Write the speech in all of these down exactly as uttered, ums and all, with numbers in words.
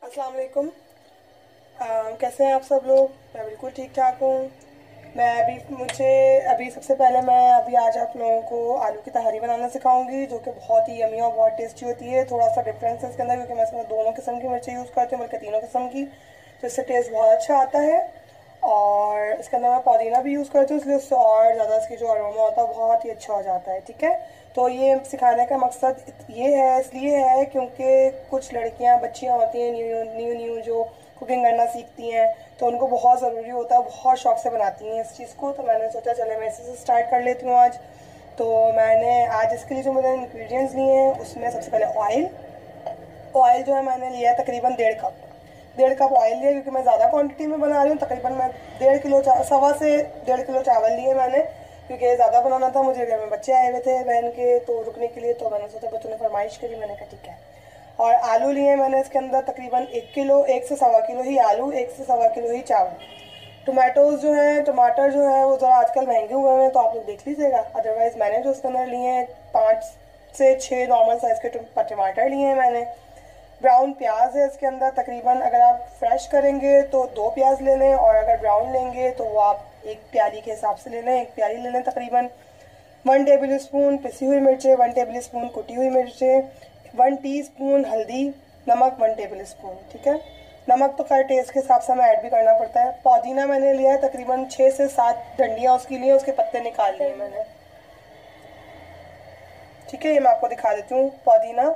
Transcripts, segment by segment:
अस्सलाम वालेकुम। अम, कैसे हैं आप सब लोग? मैं बिल्कुल ठीक ठाक हूँ। मैं अभी मुझे अभी सबसे पहले मैं अभी आज आप लोगों को आलू की तहारी बनाना सिखाऊंगी, जो कि बहुत ही यमी और बहुत टेस्टी होती है। थोड़ा सा डिफरेंस है इसके अंदर, क्योंकि मैं इसमें दोनों किस्म की मिर्ची यूज़ करती हूँ, बल्कि तीनों किस्म की, तो इससे टेस्ट बहुत अच्छा आता है। और इसके अंदर मैं पुदीना भी यूज़ करती हूँ, इसलिए उससे और ज़्यादा इसकी जो अरोमा होता है बहुत ही अच्छा हो जाता है। ठीक है, तो ये सिखाने का मकसद ये है, इसलिए है क्योंकि कुछ लड़कियाँ बच्चियाँ होती हैं न्यू न्यू न्यू जो कुकिंग करना सीखती हैं, तो उनको बहुत ज़रूरी होता है, बहुत शौक से बनाती हैं इस चीज़ को। तो मैंने सोचा चले मैं इसी से स्टार्ट कर लेती हूँ आज। तो मैंने आज इसके लिए जो मैंने इंग्रेडिएंट्स लिए हैं उसमें सबसे पहले ऑयल ऑयल जो है मैंने लिया है तकरीबन डेढ़ कप डेढ़ कप ऑयल लिया, क्योंकि मैं ज़्यादा क्वांटिटी में बना रही हूँ। तकरीबन मैं डेढ़ किलो सवा से डेढ़ किलो चावल लिए मैंने, क्योंकि ज़्यादा बनाना था। मुझे घर में बच्चे आए हुए थे बहन के, तो रुकने के लिए, तो मैंने सोचा बच्चों ने फरमाइश करी, मैंने कहा ठीक है। और आलू लिए मैंने इसके अंदर तकरीबन एक किलो एक से सवा किलो ही आलू, एक से सवा किलो ही चावल। टमाटोज़ जो हैं टमाटर जो है वो ज़रा आजकल महंगे हुए हैं, तो आप लोग देख लीजिएगा। अदरवाइज़ मैंने जो इसके अंदर लिए हैं पाँच से छः नॉर्मल साइज़ के टमाटर लिए हैं मैंने। ब्राउन प्याज है इसके अंदर, तकरीबन अगर आप फ्रेश करेंगे तो दो प्याज ले लें, और अगर ब्राउन लेंगे तो वो आप एक प्याली के हिसाब से ले लें, एक प्याली ले लें तकरीबन। वन टेबल स्पून पिसी हुई मिर्चें, वन टेबल स्पून कुटी हुई मिर्चें, वन टीस्पून हल्दी, नमक वन टेबल स्पून। ठीक है, नमक तो खैर टेस्ट के हिसाब से हमें ऐड भी करना पड़ता है। पुदीना मैंने लिया है तकरीबन छः से सात डंडियाँ उसकी लिए, उसके पत्ते निकाल लिए मैंने। ठीक है, ये मैं आपको दिखा देती हूँ। पुदीना,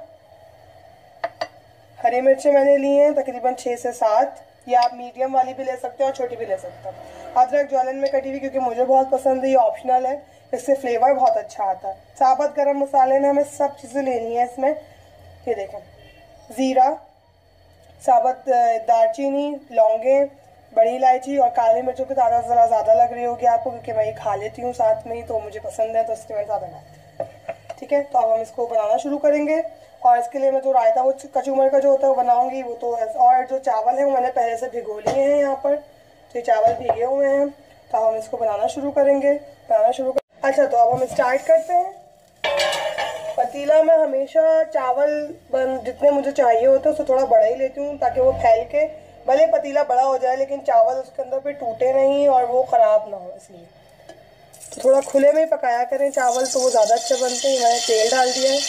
हरी मिर्चें मैंने ली हैं तकरीबन छः से सात, या आप मीडियम वाली भी ले सकते हो और छोटी भी ले सकते हो। अदरक ज्वालन में कटी हुई, क्योंकि मुझे बहुत पसंद है, ये ऑप्शनल है, इससे फ्लेवर बहुत अच्छा आता है। साबुत गरम मसाले में हमें सब चीज़ें लेनी है इसमें। ये देखें, ज़ीरा, साबुत दालचीनी, लौंगे, बड़ी इलायची और काली मिर्चों की तादाद ज़रा ज़्यादा लग रही होगी आपको, क्योंकि मैं ये खा लेती हूँ साथ में ही, तो मुझे पसंद है, तो इसलिए मैं ज़्यादा डालती हूँ। ठीक है, तो अब हम इसको बनाना शुरू करेंगे। और इसके लिए मैं जो रायता वो कचूमर का जो होता है वो बनाऊंगी, वो तो। और जो चावल है वो मैंने पहले से भिगो लिए हैं यहाँ पर, तो ये चावल भीगे हुए हैं। तो अब हम इसको बनाना शुरू करेंगे बनाना शुरू कर अच्छा, तो अब हम स्टार्ट करते हैं। पतीला में हमेशा चावल बन जितने मुझे चाहिए होते हैं उससे थोड़ा बड़ा ही लेती हूँ, ताकि वो फैल के, भले पतीला बड़ा हो जाए लेकिन चावल उसके अंदर फिर टूटे नहीं और वो ख़राब ना हो, इसलिए तो थोड़ा खुले में ही पकाया करें चावल, तो वो ज़्यादा अच्छे बनते हैं। मैंने तेल डाल दिया है।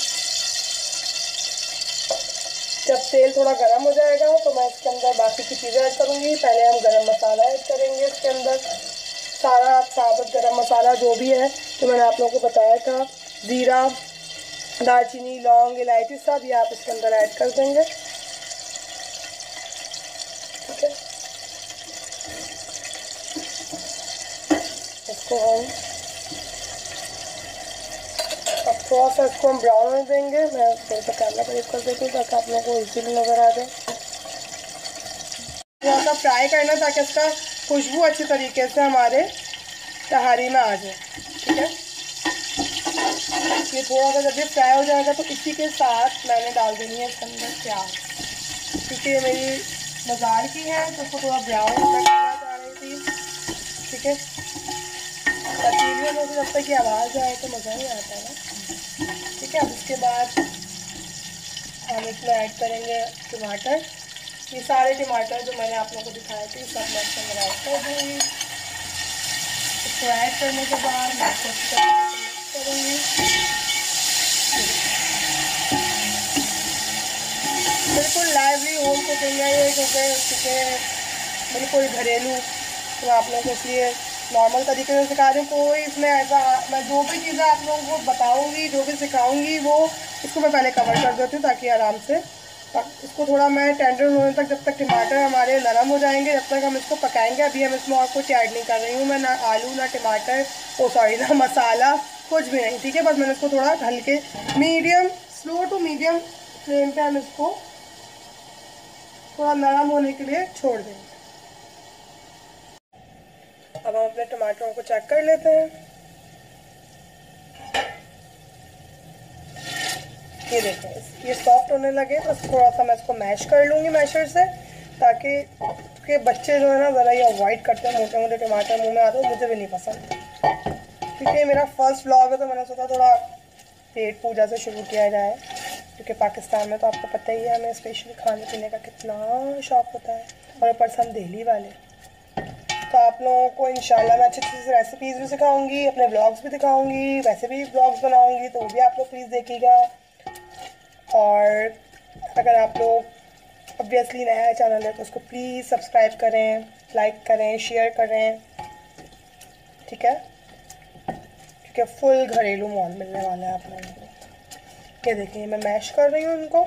जब तेल थोड़ा गर्म हो जाएगा तो मैं इसके अंदर बाकी की चीज़ें ऐड करूँगी। पहले हम गरम मसाला ऐड करेंगे इसके अंदर, सारा साबुत गरम मसाला जो भी है, तो मैंने आप लोगों को बताया था। ज़ीरा, दालचीनी, लौंग, इलायची, सब ये आप इसके अंदर ऐड कर देंगे। ठीक है, इसको हम अब थोड़ा सा इसको हम ब्राउन होने देंगे। मैं थोड़ा सा कैमरा करीब कर देती हूँ ताकि आप लोगों को इजीली नज़र आ जाए। थोड़ा सा फ्राई करना ताकि इसका खुशबू अच्छी तरीके से हमारे तहारी में आ जाए। ठीक है, ये थोड़ा सा जब ये फ्राई हो जाएगा तो इसी के साथ मैंने डाल देनी है इसके अंदर प्याज, क्योंकि ये मेरी बाजार की है तो उसको थोड़ा ब्राउन करना चाह रही थी। ठीक है, पतीले में जब तक ये आवाज़ आए तो मज़ा नहीं आता है। ठीक है, अब इसके बाद हम इसमें ऐड करेंगे टमाटर। ये सारे टमाटर जो मैंने आप लोगों को दिखाए थे सब मैं इसके अंदर ऐड कर दूँगी। इसको ऐड करने के बाद मैं इसको अच्छी तरीके से मिक्स करूँगी। बिल्कुल लाइवली होम कुकिंग है ये, क्योंकि क्योंकि बिल्कुल घरेलू, तो आप लोगों को इसलिए नॉर्मल तरीके से सिखा रही हूँ। कोई इसमें ऐसा, मैं जो भी चीज़ें आप लोगों को बताऊँगी, जो भी सिखाऊँगी, वो इसको मैं पहले कवर कर देती हूँ ताकि आराम से इसको थोड़ा मैं टेंडर होने तक, जब तक टमाटर हमारे नरम हो जाएंगे, जब तक हम इसको पकाएंगे। अभी हम इसमें और कुछ ऐड नहीं कर रही हूँ मैं, ना आलू, ना टमाटर, ओ सॉरी ना मसाला, कुछ भी नहीं। ठीक है, बस मैंने इसको थोड़ा हल्के medium slow to medium flame पे हम इसको थोड़ा नरम होने के लिए छोड़ देंगे। अब हम अपने टमाटरों को चेक कर लेते हैं। ये देखें, ये सॉफ्ट होने लगे तो थोड़ा सा मैं इसको मैश कर लूँगी मैशर से, ताकि के बच्चे जो है ना ज़रा ये अवॉइड करते हैं, मोटे मोटे टमाटर मुंह में आते हैं, मुझे भी नहीं पसंद। क्योंकि मेरा फर्स्ट व्लॉग है तो मैंने सोचा थोड़ा पेट पूजा से शुरू किया जाए। क्योंकि पाकिस्तान में तो आपको पता ही है हमें स्पेशली खाने पीने का कितना शौक़ होता है, और ऊपर से हम दिल्ली वाले। तो आप लोगों को इंशाल्लाह मैं अच्छी अच्छी रेसिपीज़ भी सिखाऊंगी, अपने व्लॉग्स भी दिखाऊंगी, वैसे भी व्लॉग्स बनाऊंगी, तो वो भी आप लोग प्लीज़ देखिएगा। और अगर आप लोग ऑब्वियसली नया चैनल है तो उसको प्लीज़ सब्सक्राइब करें, लाइक करें, शेयर करें, ठीक है, क्योंकि फुल घरेलू मॉल मिलने वाला है आप लोगों को। ये देखिए मैं मैश कर रही हूँ उनको।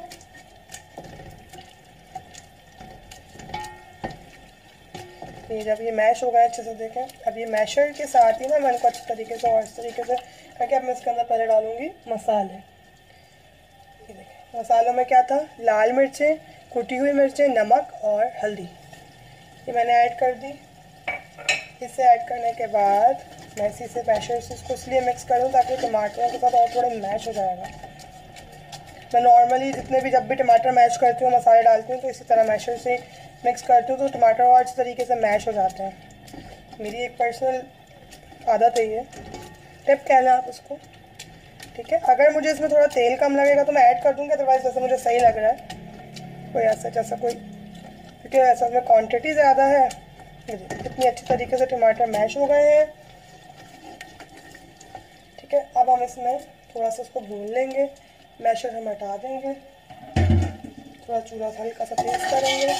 ये जब ये मैश हो गए अच्छे से, देखें अब ये मैशर के साथ ही ना मैं इनको अच्छे तरीके से और इस तरीके से करके अब मैं इसके अंदर पहले डालूँगी मसाले। ये देखें मसालों में क्या था, लाल मिर्चें, कुटी हुई मिर्चें, नमक और हल्दी, ये मैंने ऐड कर दी। इसे ऐड करने के बाद मैं इसी से मैशर से इसको इसलिए मिक्स करूँ ताकि टमाटरों के साथ और थोड़े मैश हो जाएगा। मैं नॉर्मली जितने भी जब भी टमाटर मैश करती हूँ, मसाले डालती हूँ, तो इसी तरह मैशर से मिक्स करती हूँ तो टमाटर और अच्छी तरीके से मैश हो जाते हैं। मेरी एक पर्सनल आदत है ये, टिप कहना आप उसको, ठीक है। अगर मुझे इसमें थोड़ा तेल कम लगेगा तो मैं ऐड कर दूँगी, अदरवाइज़ जैसे मुझे सही लग रहा है कोई ऐसा जैसा कोई, क्योंकि ऐसा में क्वान्टिटी ज़्यादा है। इतनी अच्छी तरीके से टमाटर मैश हो गए हैं, ठीक है। अब हम इसमें थोड़ा सा उसको भून लेंगे, मैशर हम हटा देंगे, थोड़ा चूल्हा सा हल्का सा तेज करेंगे।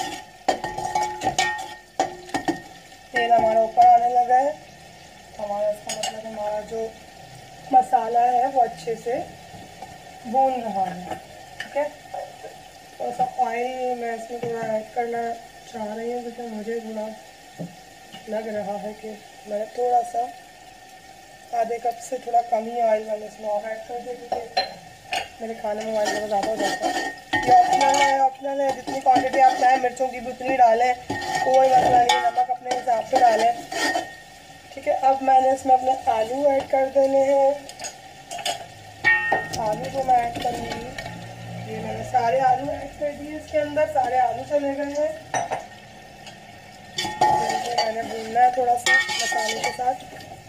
तेल हमारा ऊपर आने लगा है, तो हमारा इसका मतलब हमारा जो मसाला है वो अच्छे से भून रहा है, ठीक है। थोड़ा सा ऑयल मैं इसमें थोड़ा ऐड करना चाह रही हूँ क्योंकि मुझे थोड़ा लग रहा है कि मैंने थोड़ा सा आधे कप से थोड़ा कम ही ऑयल मैंने इसमें और ऐड कर दिया, क्योंकि मेरे खाने में ऑयल ज़्यादा हो जाता है। ये ऑप्शनल है, ऑप्शनल है, जितनी क्वांटिटी आप चाहें मिर्चों की भी उतनी डालें, कोई मसला नहीं, नमक अपने हिसाब से डालें, ठीक है। अब मैंने इसमें अपने आलू ऐड कर देने हैं। आलू को मैं ऐड करूँगी, ये मैंने सारे आलू ऐड कर दिए इसके अंदर, सारे आलू चले गए हैं। मैंने भूनना है थोड़ा सा मसाले के साथ।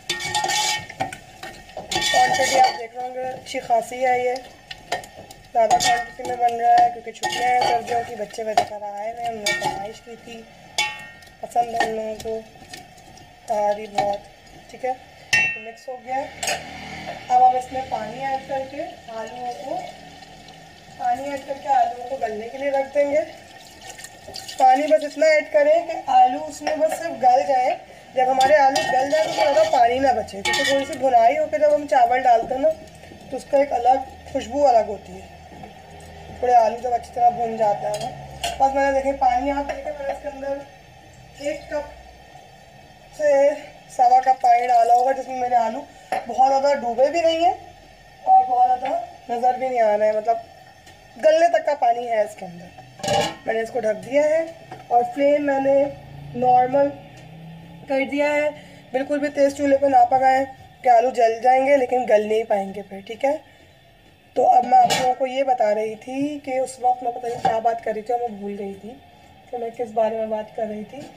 क्वांटिटी आप देख रहे होंगे अच्छी खासी है, ये ज़्यादा क्वांटिटी में बन रहा है क्योंकि छुट्टियाँ हैं सर्दियों की, बच्चे वगैरह आए हुए हैं, उन्होंने फरमाइश की थी, पसंद है उन लोगों को तहारी बहुत, ठीक है। तो मिक्स हो गया। अब हम इसमें पानी ऐड करके आलूओं को पानी ऐड करके आलूओं को गलने के लिए रख देंगे। पानी बस इतना ऐड करें कि आलू उसमें बस सिर्फ गल जाए। जब हमारे आलू गल जाए तो ज़्यादा पानी ना बचे, क्योंकि थोड़ी सी भुनाई होकर जब हम चावल डालते हैं ना तो उसका एक अलग खुशबू अलग होती है। थोड़े आलू जब अच्छी तरह भुन जाता है ना, बस मैंने देखे पानी यहाँ पे देखे मैंने इसके अंदर एक कप से सवा कप पानी डाला होगा, जिसमें मेरे आलू बहुत ज़्यादा डूबे भी नहीं है और बहुत ज़्यादा नज़र भी नहीं आ रहा है, मतलब गलने तक का पानी है इसके अंदर। मैंने इसको ढक दिया है और फ्लेम मैंने नॉर्मल कर दिया है, बिल्कुल भी तेज़ चूल्हे पे ना पकाएं कि आलू जल जाएंगे लेकिन गल नहीं पाएंगे फिर, ठीक है। तो अब मैं आप लोगों को ये बता रही थी कि उस वक्त मैं पता नहीं क्या बात कर रही थी और मैं भूल गई थी कि मैं किस बारे में बात कर रही थी।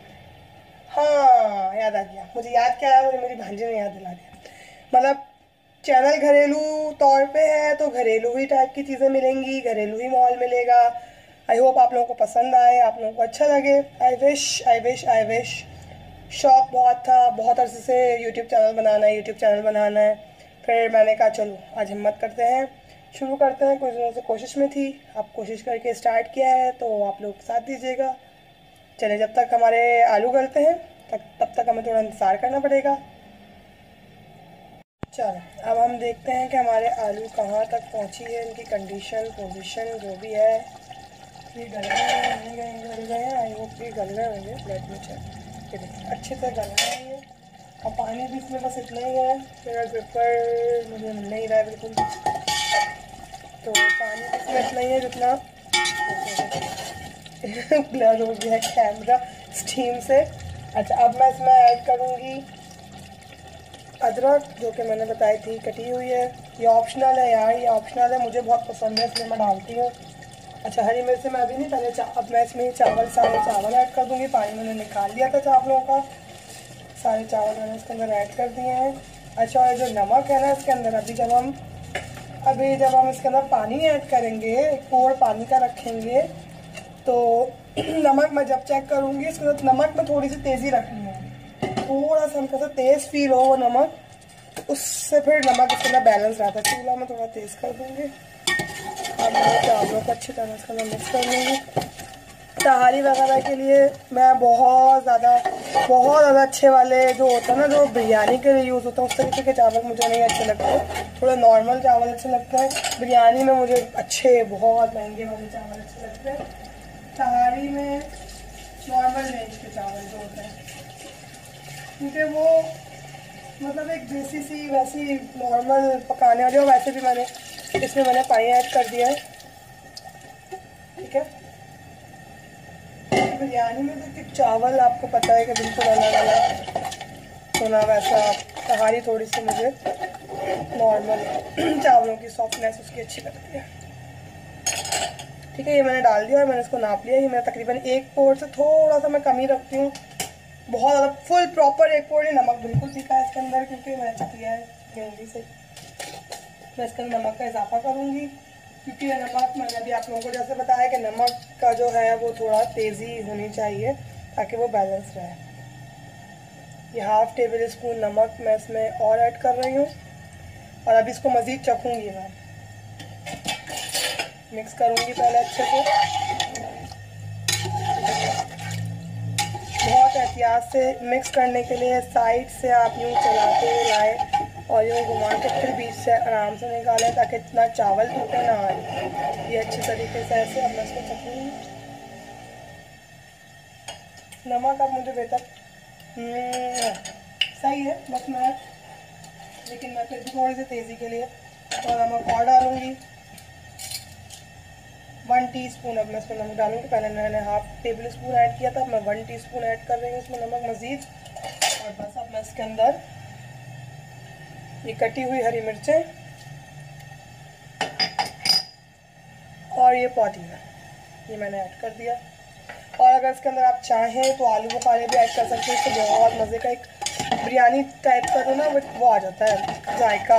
हाँ याद आ गया, मुझे याद क्या है, मुझे मेरी भांजी ने याद दिला दिया। मतलब चैनल घरेलू तौर पे है तो घरेलू ही टाइप की चीज़ें मिलेंगी, घरेलू ही माहौल मिलेगा। आई होप आप लोगों को पसंद आए, आप लोगों को अच्छा लगे। I wish I wish I wish शौक़ बहुत था, बहुत अरसे से यूट्यूब चैनल बनाना है यूट्यूब चैनल बनाना है फिर मैंने कहा चलो आज हिम्मत करते हैं, शुरू करते हैं। कुछ दिनों से कोशिश में थी, अब कोशिश करके स्टार्ट किया है तो आप लोग साथ दीजिएगा। चले जब तक हमारे आलू गलते हैं तक तब तक हमें थोड़ा इंतज़ार करना पड़ेगा। चलो अब हम देखते हैं कि हमारे आलू कहाँ तक पहुँची है, इनकी कंडीशन पोजीशन जो भी है। ये गल गए हैं, नहीं गए गल गए हैं, आई होप ये गल गए होंगे। लेट मी चेक, ये देखिए अच्छे से गल गए हैं ये। और पानी भी इसमें बस इतना ही है, मेरा ग्रिपर मुझे मिल नहीं रहा है बिल्कुल, तो पानी भी इसमें इतना ही है जितना ब्लर हो गया है कैमरा स्टीम से। अच्छा अब मैं इसमें ऐड करूँगी अदरक, जो कि मैंने बताई थी कटी हुई है। ये ऑप्शनल है यार, ये ऑप्शनल है, मुझे बहुत पसंद है इसलिए मैं डालती हूँ। अच्छा हरी मिर्च से मैं अभी नहीं, पहले अब मैं इसमें चावल सारे चावल ऐड कर दूँगी। पानी मैंने निकाल लिया था चावलों का, सारे चावल मैंने इसके अंदर ऐड कर दिए हैं। अच्छा और जो नमक है ना इसके अंदर, अभी जब हम अभी जब हम इसके अंदर पानी ऐड करेंगे, एक पोर पानी का रखेंगे, तो नमक मैं जब चेक करूँगी इसके अंदर नमक में थोड़ी सी तेज़ी रखनी है, थोड़ा सा हल्का सा तेज़ फील हो वो नमक, उससे फिर नमक इसके अंदर बैलेंस रहता है। चूल्हा में थोड़ा तेज़ कर दूँगी। अब मैं चावलों को अच्छी तरह इसके अंदर मिक्स कर लूँगी। तहारी वगैरह के लिए मैं बहुत ज़्यादा बहुत ज़्यादा अच्छे वाले जो होता है ना, जो बिरयानी के लिए यूज़ होता है, उस तरीके के चावल मुझे नहीं अच्छे लगते। थोड़े नॉर्मल चावल अच्छे लगते हैं। बिरयानी में मुझे अच्छे बहुत महंगे वाले चावल अच्छे लगते हैं। तहारी में नॉर्मल रेंज के चावल जो होते हैं, क्योंकि वो मतलब एक देसी सी वैसी नॉर्मल पकाने वाली। और वैसे भी मैंने इसमें मैंने पानी ऐड कर दिया है, ठीक है। बिरयानी में तो चावल आपको पता है कि बिल्कुल अलग अलग, तो ना वैसा तहारी थोड़ी सी मुझे नॉर्मल चावलों की सॉफ्टनेस उसकी अच्छी लगती है, ठीक है। ये मैंने डाल दिया और मैंने इसको नाप लिया। ये मैं तकरीबन एक पोर से थोड़ा सा मैं कमी रखती हूँ, बहुत ज़्यादा फुल प्रॉपर एक पोर नहीं। नमक बिल्कुल ठीक है इसके अंदर, क्योंकि मैंने चेक किया है जल्दी से। मैं इसके अंदर नमक का इजाफा करूँगी, क्योंकि नमक मैंने अभी आप लोगों को जैसे बताया कि नमक का जो है वो थोड़ा तेज़ी होनी चाहिए ताकि वो बैलेंस रहे। ये हाफ़ टेबल स्पून नमक मैं इसमें और ऐड कर रही हूँ, और अभी इसको मज़ीद चखूँगी। मैं मिक्स करूँगी पहले अच्छे से, बहुत एहतियात से मिक्स करने के लिए साइड से आप यूँ चलाते हुए लाएँ और यूँ घुमा के फिर बीच से आराम से निकालें, ताकि इतना चावल टूटे ना आए। ये अच्छी तरीके से ऐसे अब मैं इसको चखूँगी। नमक अब मुझे बेहतर सही है, बस मैं लेकिन मैं फिर भी थोड़ी सी तेज़ी के लिए और नमक और डालूँगी। वन टीस्पून अब मैं इसमें नमक डालूँगी। पहले मैंने हाफ टेबल स्पून ऐड किया था, अब मैं वन टीस्पून ऐड कर रही हूँ इसमें नमक मज़ीद। और बस अब मैं इसके अंदर ये कटी हुई हरी मिर्चें और ये पुदीना ये मैंने ऐड कर दिया। और अगर इसके अंदर आप चाहें तो आलू बुखारे भी ऐड कर सकते हैं। इससे बहुत मज़े का एक बिरयानी टाइप का जो ना वो आ जाता है जायका,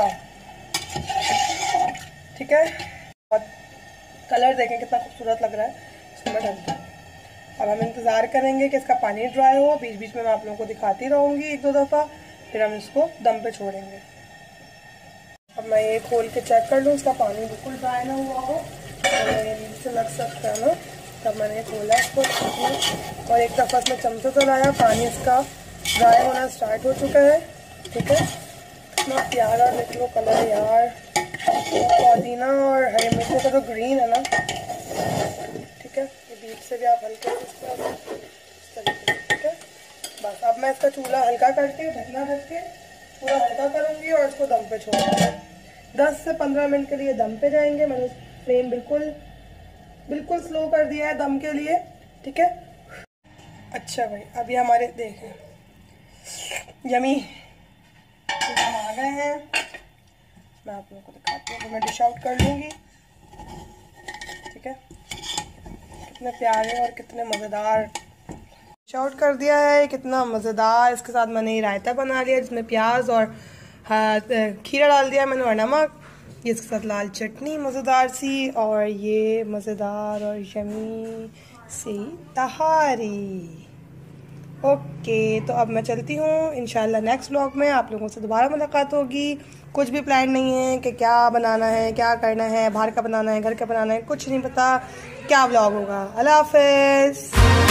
ठीक है। और कलर देखें कितना खूबसूरत लग रहा है। इसको मैं डालती हूँ। अब हम इंतज़ार करेंगे कि इसका पानी ड्राई हो। बीच बीच में मैं आप लोगों को दिखाती रहूँगी एक दो दफ़ा, फिर हम इसको दम पे छोड़ेंगे। अब मैं ये खोल के चेक कर लूँ इसका पानी बिल्कुल ड्राई ना हुआ हो, और ये नीचे लग सकता है ना, तब मैंने खोला इसको और एक दफ़ा इसमें चमचा चलाया, पानी इसका ड्राई होना स्टार्ट हो चुका है, ठीक है। इतना प्यारा देख लो कलर यार, पुदीना और हरी मिर्च का जो ग्रीन है ना, ठीक है। ये बीच से भी आप हल्के से इस तरीके से, ठीक है। बस अब मैं इसका चूल्हा हल्का करके ढकना ढक के पूरा हल्का करूँगी और इसको दम पे छोड़ूंगी। दस से पंद्रह मिनट के लिए दम पे जाएंगे। मैंने फ्लेम बिल्कुल बिल्कुल स्लो कर दिया है दम के लिए, ठीक है। अच्छा भाई, अभी हमारे देखें यमी हम आ गए हैं। मैं आप लोगों को दिखाती हूँ, तो मैं डिश आउट कर लूँगी, ठीक है। कितने प्यारे और कितने मज़ेदार डिश आउट कर दिया है, कितना मज़ेदार। इसके साथ मैंने ये रायता बना लिया जिसमें प्याज और हाँ खीरा डाल दिया मैंने और नमक। ये इसके साथ लाल चटनी मज़ेदार सी, और ये मज़ेदार और यमी सी तहारी। ओके, तो अब मैं चलती हूँ। इंशाल्लाह नेक्स्ट व्लॉग में आप लोगों से दोबारा मुलाकात होगी। कुछ भी प्लान नहीं है कि क्या बनाना है, क्या करना है, बाहर का बनाना है, घर का बनाना है, कुछ नहीं पता क्या व्लॉग होगा। अल्लाह हाफ़िज़।